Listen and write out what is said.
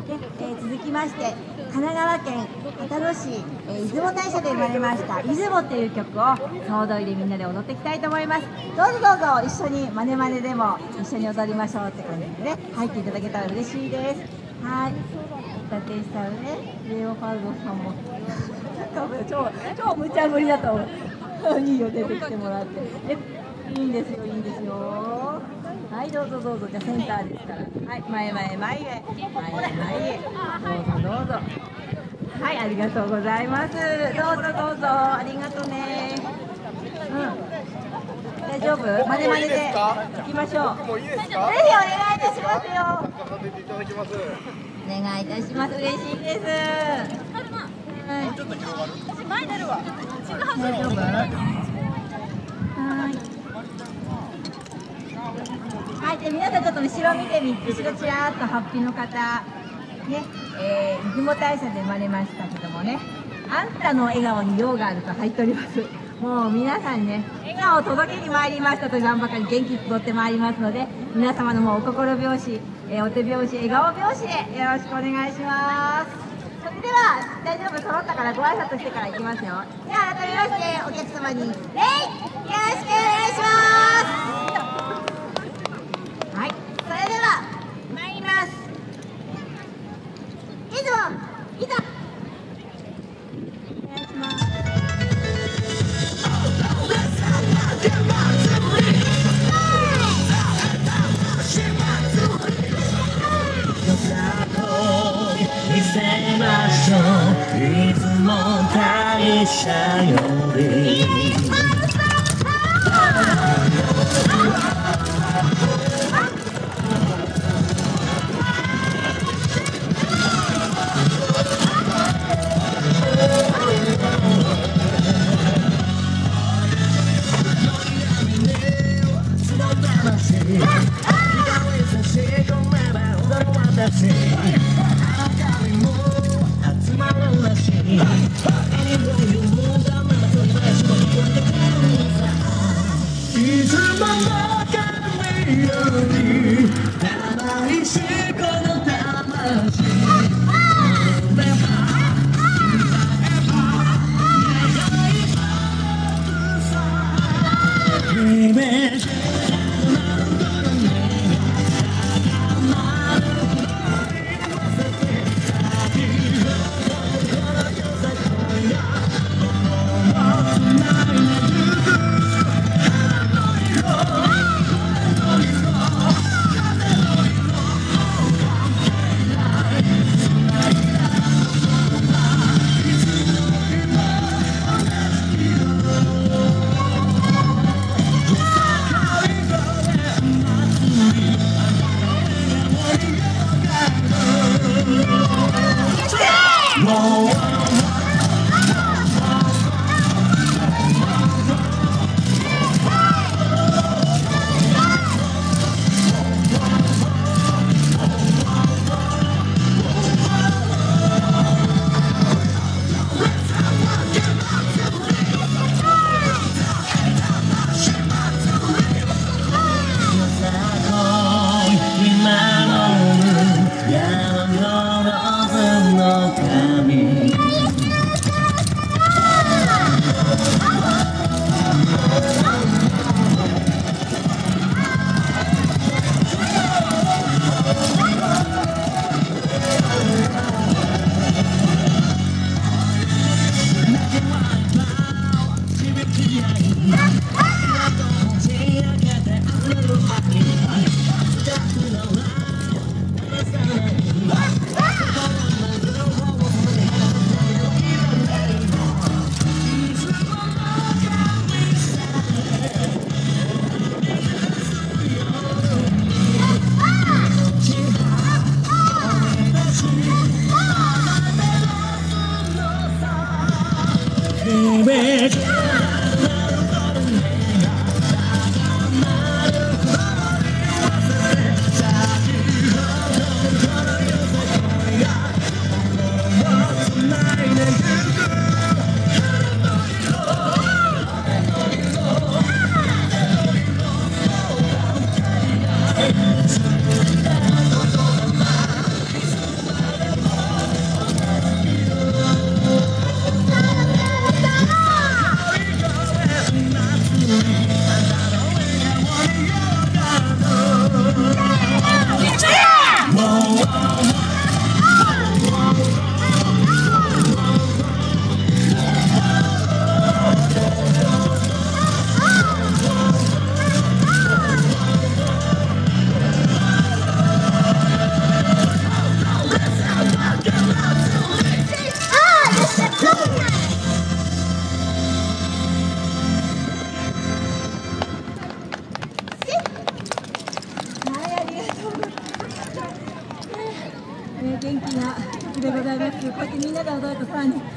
続きまして神奈川県秦野市、出雲大社で生まれました「出雲」という曲を総踊りでみんなで踊っていきたいと思います。どうぞどうぞ一緒にマネマネでも一緒に踊りましょうって感じでね、入っていただけたら嬉しいです。はい、立石さんね、レオパルドさんも超無茶ぶりだと思う。いいよ、出てきてもらって。いいんですよ、いいんですよ。はい、どうぞどうぞ。じゃあセンターですから。はい、前へ前へ前へへ。どうぞどうぞ。はい、ありがとうございます。どうぞどうぞ、ありがとうね。大丈夫？マネマネで行きましょう。ぜひお願いいたしますよ。お願いいたします。嬉しいです。もうちょっと広がる。私前出るわ。大丈夫？はい。はい、じゃあ皆さんちょっと後ろ見てみて、後ろちらっとハッピーの方ね、出雲大社で生まれましたけどもね、あんたの笑顔に用があると入っております。もう皆さんね、笑顔を届けに参りましたと言わんばかり元気に踊ってまいりますので、皆様のもうお心拍子、お手拍子、笑顔拍子でよろしくお願いします。それでは大丈夫、揃ったからご挨拶してから行きますよ。では改めましてお客様に礼、よろしくお願いします。はい、それでは参ります。出雲いざ。お願いします。見せましょう、出雲大社より。 こうやってみんなで踊るとさらに